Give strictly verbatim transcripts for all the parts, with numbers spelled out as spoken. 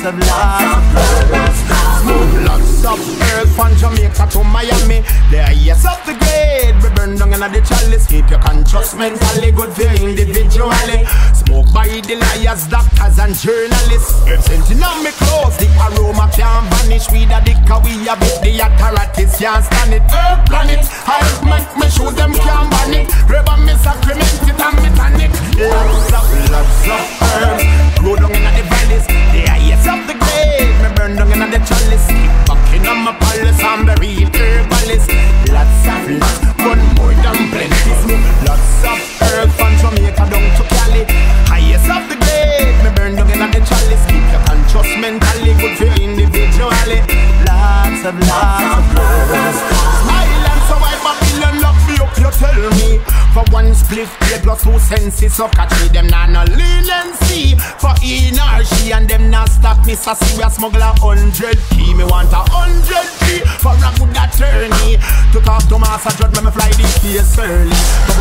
of, lots of herbs. Lots of herbs from Jamaica to Miami. The highest of the grade, we burn down in the chalice. Keep your conscious mentally good for individually. Smoke by the liars, doctors and journalists. Scenting on me clothes, the aroma can't vanish. We the dicker, we have it, the authorities can't stand it. Herb planet, I make me show them can't ban it. Rubber me sacrament it and me tonic. Lots of, lots of herbs, grow down in the valleys. The highest of the grade, me burn down in the chalice. Keep bucking on my palace, I'm the real herbalist. Lots of lots, but more than plenty. Lots of herbs from Jamaica down to Cali. Highest of the grade, me burn down in the chalice. Keep your conscious mentally good for individually. Lots of lots of herbs. Smile and so I Babylon lock me up, you tell me. For one split play plus two senses, so catch me them nah no leniency. For he nor she and them not stop me. So see we a smuggler hundred key. Me want a hundred key for a good attorney. To talk to master judge, me me fly the case early.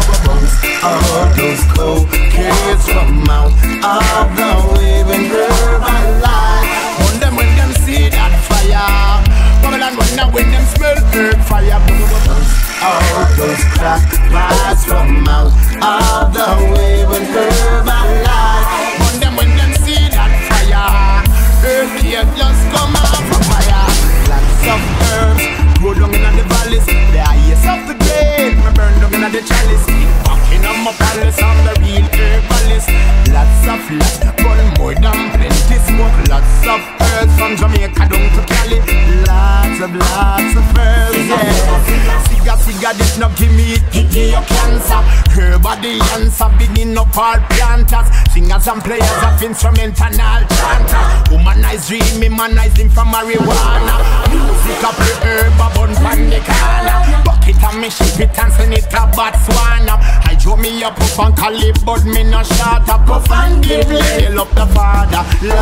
All those cold kids from out of the way when urban life. On them when them see that fire. Babylon when now when them smell earth fire. All those crack bars from out of the way when urban life. On them when them see that fire. Earth here just come out from fire. Lots of herbs grow down in the valleys. The highest of the grade, me burn down in the chalice. Keep walking on my palace, I'm the real herbalist. Lots of lots, but more than plenty smoke. Lots of herbs from Jamaica down to Cali. Lots of lots of herbs, yeah. Cigar, cigar, this not give me it, give me your cancer. Herb are the answer, beginning up all planters. Singers and players of instrumental chanters. Humanize dream, humanize him from marijuana. Music up the herb, a bun pan the corner. Bucket and me ship it and send it to Botswana. I draw me up up and call it, but me no shut up. Puff and give, hail up the father.